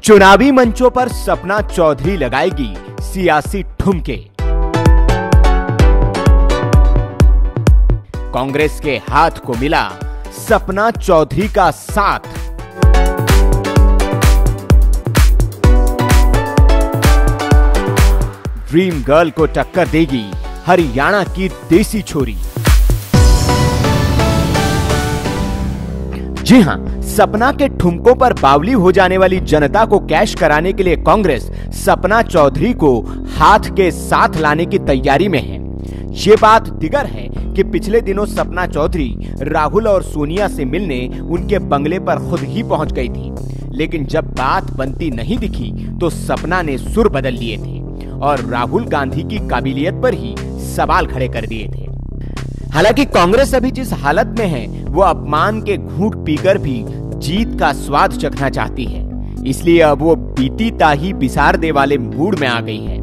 चुनावी मंचों पर सपना चौधरी लगाएगी सियासी ठुमके। कांग्रेस के हाथ को मिला सपना चौधरी का साथ। ड्रीम गर्ल को टक्कर देगी हरियाणा की देसी छोरी। जी हां, सपना के ठुमकों पर बावली हो जाने वाली जनता को कैश कराने के लिए कांग्रेस सपना चौधरी को हाथ के साथ लाने की तैयारी में है। ये बात दिगर है कि पिछले दिनों सपना चौधरी राहुल और सोनिया से मिलने उनके बंगले पर खुद ही पहुंच गई थी, लेकिन जब बात बनती नहीं दिखी तो सपना ने सुर बदल लिए थे और राहुल गांधी की काबिलियत पर ही सवाल खड़े कर दिए थे। हालांकि कांग्रेस अभी जिस हालत में है वो अपमान के घूंट पीकर भी जीत का स्वाद चखना चाहती है, इसलिए अब वो बीती ताही बिसार दे वाले मूड में आ गई है।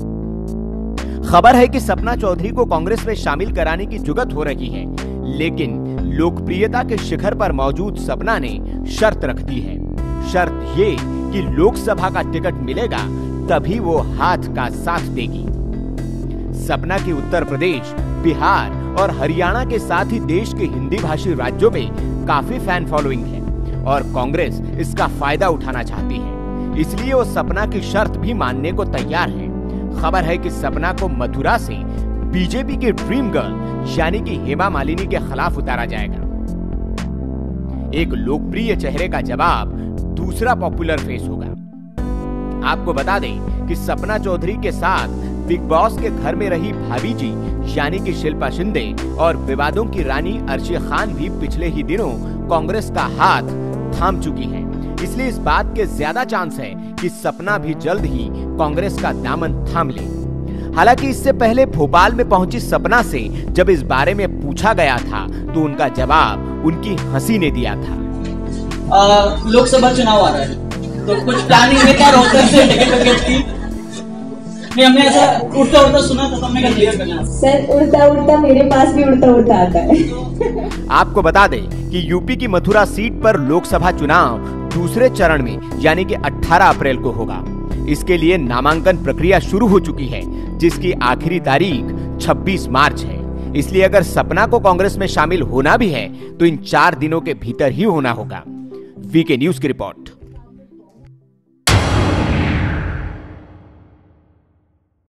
खबर है कि सपना चौधरी को कांग्रेस में शामिल कराने की जुगत हो रही है, लेकिन लोकप्रियता के शिखर पर मौजूद सपना ने शर्त रख दी है। शर्त ये कि लोकसभा का टिकट मिलेगा तभी वो हाथ का साथ देगी। सपना की उत्तर प्रदेश, बिहार और हरियाणा के साथ ही देश के हिंदी भाषी राज्यों में काफी फैन फॉलोइंग है और कांग्रेस इसका फायदा उठाना चाहती है, इसलिए वो सपना की शर्त भी मानने को तैयार है। खबर है कि सपना को मथुरा से बीजेपी की ड्रीम गर्ल यानी कि हेमा मालिनी के खिलाफ उतारा जाएगा। एक लोकप्रिय चेहरे का जवाब दूसरा पॉपुलर फेस होगा। आपको बता दें कि सपना चौधरी के साथ बिग बॉस के घर में रही भाभी जी यानी कि शिल्पा शिंदे और विवादों की रानी अर्शी खान भी पिछले ही दिनों कांग्रेस का हाथ थाम चुकी हैं। इसलिए इस बात के ज्यादा चांस है कि सपना भी जल्द ही कांग्रेस का दामन थाम ले। हालांकि इससे पहले भोपाल में पहुंची सपना से जब इस बारे में पूछा गया था तो उनका जवाब उनकी हंसी ने दिया था। लोकसभा चुनाव आ रहा है तो कुछ प्लानिंग है क्या टिकट की? हमने ऐसा उड़ता उड़ता सुना था, तो हमने कहा क्लियर करना। सर उड़ता उड़ता मेरे पास भी उड़ता उड़ता आता है। आपको बता दें कि यूपी की मथुरा सीट पर लोकसभा चुनाव दूसरे चरण में यानी कि 18 अप्रैल को होगा। इसके लिए नामांकन प्रक्रिया शुरू हो चुकी है, जिसकी आखिरी तारीख 26 मार्च है। इसलिए अगर सपना को कांग्रेस में शामिल होना भी है तो इन 4 दिनों के भीतर ही होना होगा। वीके न्यूज की रिपोर्ट।